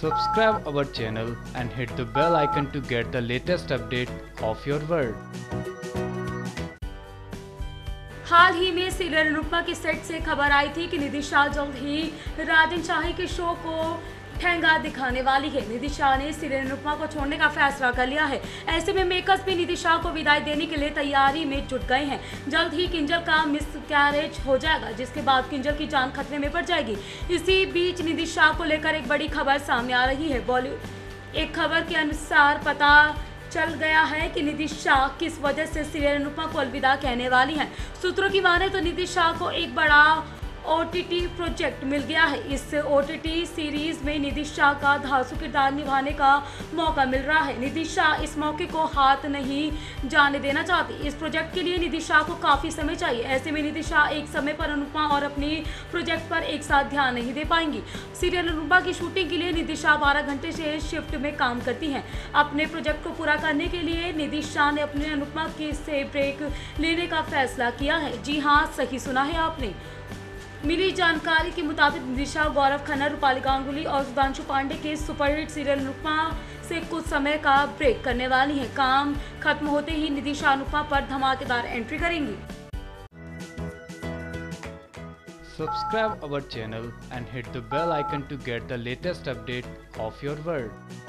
Subscribe our channel and hit the bell icon to get the latest update of your world. हाल ही में serial Anupama के set से खबर आई थी कि निधि शाह जल्द ही राजन शाही के शो को ठेंगा दिखाने वाली है। निधि शाह ने सीरियल अनुपमा को छोड़ने का फैसला कर लिया है। ऐसे में मेकर्स भी निधि शाह को विदाई देने के लिए तैयारी में जुट गए हैं। जल्द ही किंजल का मिसकैरेज हो जाएगा, जिसके बाद किंजल की जान खतरे में पड़ जाएगी। इसी बीच निधि शाह को लेकर एक बड़ी खबर सामने आ रही है। बॉलीवुड एक खबर के अनुसार पता चल गया है कि निधि शाह किस वजह से सीरियल अनुपमा को अलविदा कहने वाली हैं। सूत्रों की माने तो निधि शाह को एक बड़ा OTT प्रोजेक्ट मिल गया है। इस OTT सीरीज में निधि शाह का धांसू किरदार निभाने का मौका मिल रहा है। निधि शाह इस मौके को हाथ नहीं जाने देना चाहती। इस प्रोजेक्ट के लिए निधि शाह को काफ़ी समय चाहिए। ऐसे में निधि शाह एक समय पर अनुपमा और अपनी प्रोजेक्ट पर एक साथ ध्यान नहीं दे पाएंगी। सीरियल अनुपमा की शूटिंग के लिए निधि शाह 12 घंटे से शिफ्ट में काम करती हैं। अपने प्रोजेक्ट को पूरा करने के लिए निधि शाह ने अपने अनुपमा की से ब्रेक लेने का फैसला किया है। जी हाँ, सही सुना है आपने। मिली जानकारी के मुताबिक निधि शाह गौरव खन्ना, रूपाली गांगुली और सुधांशु पांडे के सुपरहिट सीरियल अनुपमा से कुछ समय का ब्रेक करने वाली हैं। काम खत्म होते ही निधि शाह अनुपमा पर धमाकेदार एंट्री करेंगी। Subscribe our channel and hit the bell icon to get the latest update of your world.